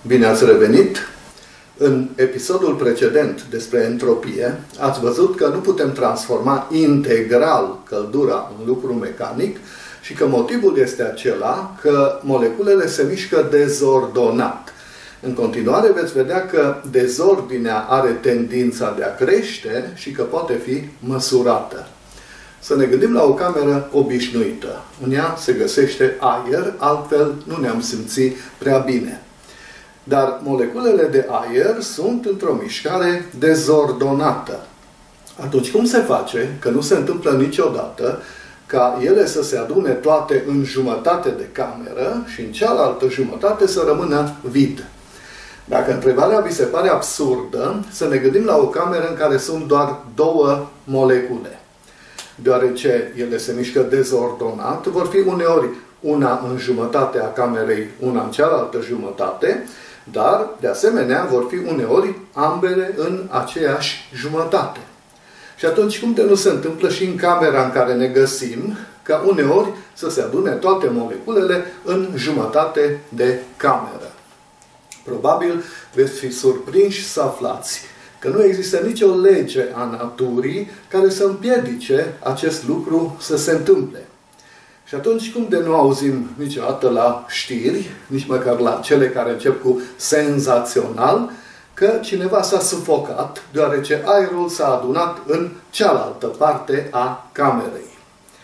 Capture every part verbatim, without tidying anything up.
Bine ați revenit! În episodul precedent despre entropie, ați văzut că nu putem transforma integral căldura în lucru mecanic și că motivul este acela că moleculele se mișcă dezordonat. În continuare veți vedea că dezordinea are tendința de a crește și că poate fi măsurată. Să ne gândim la o cameră obișnuită. În ea se găsește aer, altfel nu ne-am simțit prea bine. Dar moleculele de aer sunt într-o mișcare dezordonată. Atunci cum se face că nu se întâmplă niciodată ca ele să se adune toate în jumătate de cameră și în cealaltă jumătate să rămână vid? Dacă întrebarea vi se pare absurdă, să ne gândim la o cameră în care sunt doar două molecule. Deoarece ele se mișcă dezordonat, vor fi uneori una în jumătate a camerei, una în cealaltă jumătate, dar, de asemenea, vor fi uneori ambele în aceeași jumătate. Și atunci, cum de nu se întâmplă și în camera în care ne găsim, ca uneori să se adune toate moleculele în jumătate de cameră? Probabil veți fi surprinși să aflați că nu există nicio lege a naturii care să împiedice acest lucru să se întâmple. Și atunci, cum de nu auzim niciodată la știri, nici măcar la cele care încep cu senzațional, că cineva s-a sufocat, deoarece aerul s-a adunat în cealaltă parte a camerei?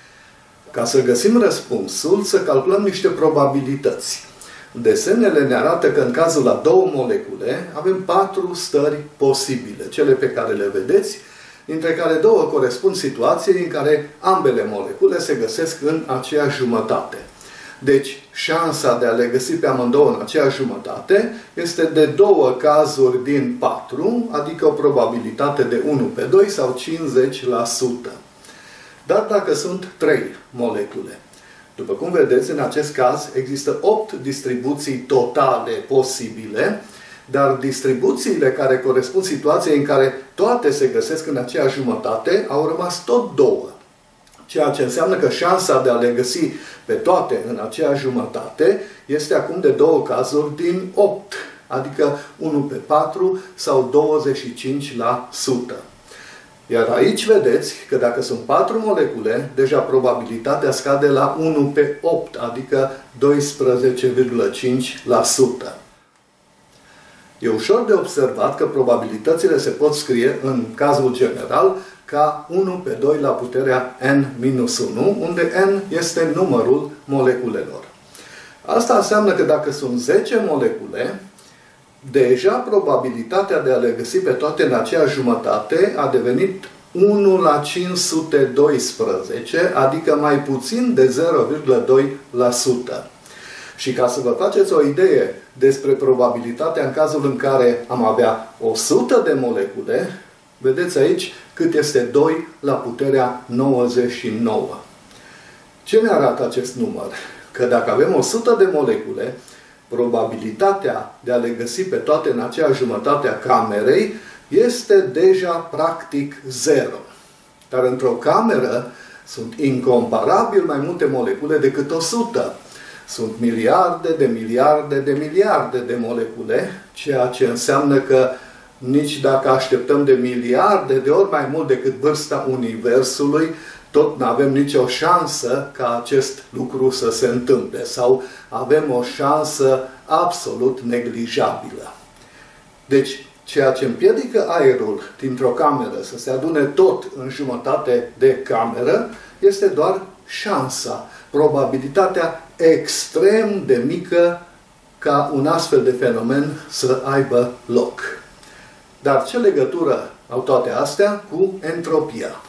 Ca să găsim răspunsul, să calculăm niște probabilități. Desenele ne arată că în cazul la două molecule avem patru stări posibile, cele pe care le vedeți, dintre care două corespund situației în care ambele molecule se găsesc în aceeași jumătate. Deci, șansa de a le găsi pe amândouă în aceeași jumătate este de două cazuri din patru, adică o probabilitate de unu pe doi sau cincizeci la sută. Dar dacă sunt trei molecule, după cum vedeți, în acest caz există opt distribuții totale posibile, dar distribuțiile care corespund situației în care toate se găsesc în aceeași jumătate au rămas tot două. Ceea ce înseamnă că șansa de a le găsi pe toate în aceeași jumătate este acum de două cazuri din opt, adică unu pe patru sau douăzeci și cinci la sută. Iar aici vedeți că dacă sunt patru molecule, deja probabilitatea scade la unu pe opt, adică doisprezece virgulă cinci la sută. E ușor de observat că probabilitățile se pot scrie, în cazul general, ca unu pe doi la puterea n minus unu, unde n este numărul moleculelor. Asta înseamnă că dacă sunt zece molecule, deja probabilitatea de a le găsi pe toate în aceeași jumătate a devenit unu la cinci sute doisprezece, adică mai puțin de zero virgulă doi la sută. Și ca să vă faceți o idee despre probabilitatea în cazul în care am avea o sută de molecule, vedeți aici cât este doi la puterea nouăzeci și nouă. Ce ne arată acest număr? Că dacă avem o sută de molecule, probabilitatea de a le găsi pe toate în aceeași jumătate a camerei este deja practic zero. Dar într-o cameră sunt incomparabil mai multe molecule decât o sută. Sunt miliarde de miliarde de miliarde de molecule, ceea ce înseamnă că nici dacă așteptăm de miliarde de ori mai mult decât vârsta Universului, tot nu avem nicio șansă ca acest lucru să se întâmple. Sau avem o șansă absolut neglijabilă. Deci, ceea ce împiedică aerul dintr-o cameră să se adune tot în jumătate de cameră este doar șansa, probabilitatea extrem de mică ca un astfel de fenomen să aibă loc. Dar ce legătură au toate astea cu entropia?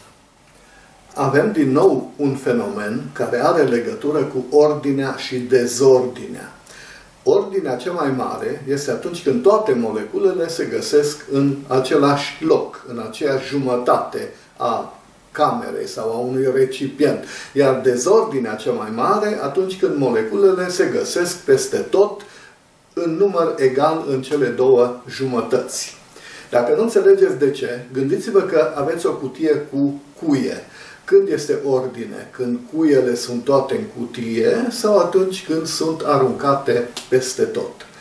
Avem din nou un fenomen care are legătură cu ordinea și dezordinea. Ordinea cea mai mare este atunci când toate moleculele se găsesc în același loc, în aceeași jumătate a camerei sau a unui recipient. Iar dezordinea cea mai mare atunci când moleculele se găsesc peste tot în număr egal în cele două jumătăți. Dacă nu înțelegeți de ce, gândiți-vă că aveți o cutie cu cuie. Când este ordine? Când cuiele sunt toate în cutie sau atunci când sunt aruncate peste tot?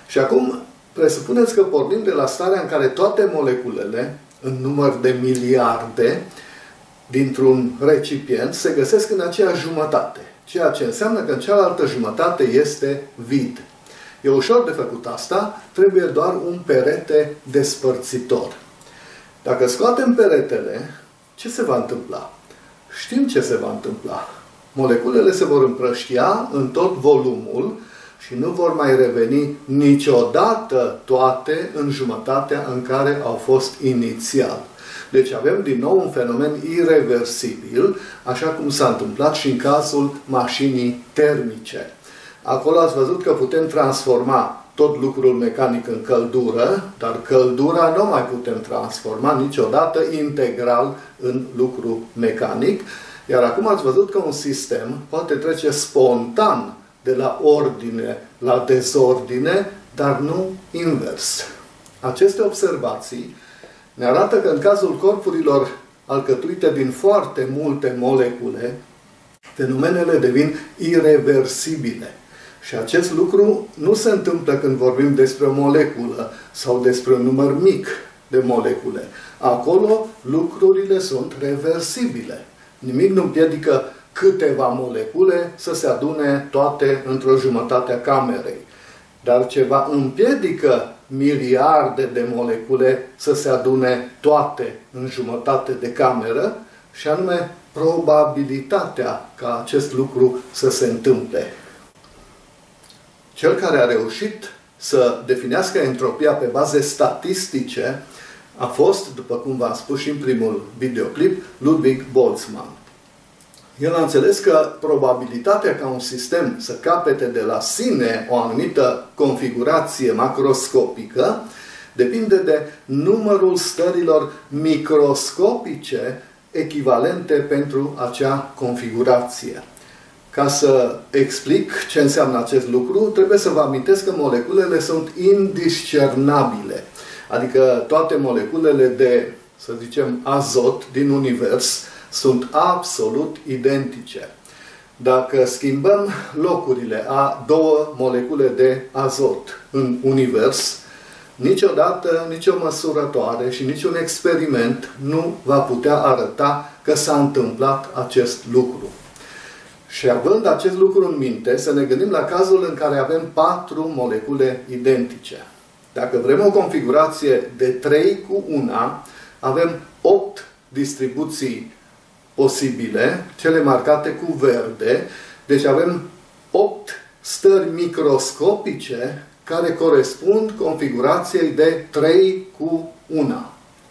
Și acum presupuneți că pornim de la starea în care toate moleculele, în număr de miliarde, dintr-un recipient, se găsesc în aceeași jumătate. Ceea ce înseamnă că în cealaltă jumătate este vid. E ușor de făcut asta, trebuie doar un perete despărțitor. Dacă scoatem peretele, ce se va întâmpla? Știm ce se va întâmpla. Moleculele se vor împrăștia în tot volumul și nu vor mai reveni niciodată toate în jumătatea în care au fost inițial. Deci avem din nou un fenomen ireversibil, așa cum s-a întâmplat și în cazul mașinii termice. Acolo ați văzut că putem transforma tot lucrul mecanic în căldură, dar căldura nu mai putem transforma niciodată integral în lucru mecanic. Iar acum ați văzut că un sistem poate trece spontan de la ordine la dezordine, dar nu invers. Aceste observații ne arată că în cazul corpurilor alcătuite din foarte multe molecule, fenomenele devin ireversibile. Și acest lucru nu se întâmplă când vorbim despre o moleculă sau despre un număr mic de molecule. Acolo lucrurile sunt reversibile. Nimic nu împiedică câteva molecule să se adune toate într-o jumătate a camerei. Dar ceva împiedică miliarde de molecule să se adune toate în jumătate de cameră, și anume probabilitatea ca acest lucru să se întâmple. Cel care a reușit să definească entropia pe baze statistice a fost, după cum v-am spus și în primul videoclip, Ludwig Boltzmann. El a înțeles că probabilitatea ca un sistem să capete de la sine o anumită configurație macroscopică depinde de numărul stărilor microscopice echivalente pentru acea configurație. Ca să explic ce înseamnă acest lucru, trebuie să vă amintesc că moleculele sunt indiscernabile. Adică toate moleculele de, să zicem, azot din univers sunt absolut identice. Dacă schimbăm locurile a două molecule de azot în univers, niciodată nicio măsurătoare și niciun experiment nu va putea arăta că s-a întâmplat acest lucru. Și având acest lucru în minte, să ne gândim la cazul în care avem patru molecule identice. Dacă vrem o configurație de trei cu unu, avem opt distribuții posibile, cele marcate cu verde. Deci avem opt stări microscopice care corespund configurației de trei cu unu.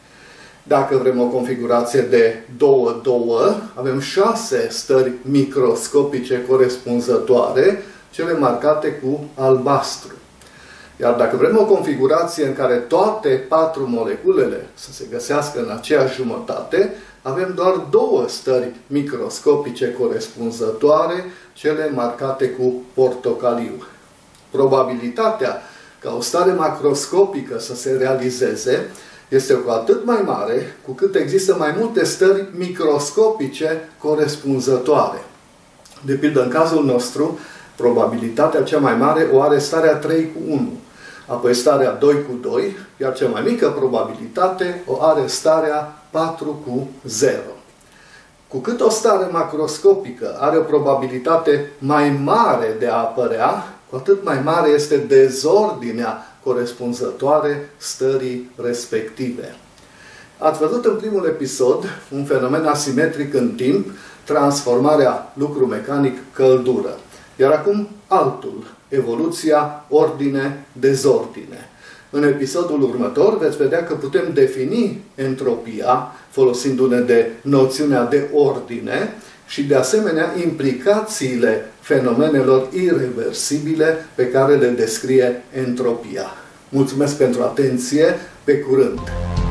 Dacă vrem o configurație de doi doi, avem șase stări microscopice corespunzătoare, cele marcate cu albastru. Iar dacă vrem o configurație în care toate patru moleculele să se găsească în aceeași jumătate, avem doar două stări microscopice corespunzătoare, cele marcate cu portocaliu. Probabilitatea ca o stare macroscopică să se realizeze este cu atât mai mare cu cât există mai multe stări microscopice corespunzătoare. De pildă, în cazul nostru, probabilitatea cea mai mare o are starea trei cu unu, apoi starea doi cu doi, iar cea mai mică probabilitate o are starea patru cu zero. Cu cât o stare macroscopică are o probabilitate mai mare de a apărea, cu atât mai mare este dezordinea corespunzătoare stării respective. Ați văzut în primul episod un fenomen asimetric în timp, transformarea lucru mecanic căldură. Iar acum altul, evoluția ordine-dezordine. În episodul următor veți vedea că putem defini entropia folosindu-ne de noțiunea de ordine și de asemenea implicațiile fenomenelor ireversibile pe care le descrie entropia. Mulțumesc pentru atenție, pe curând!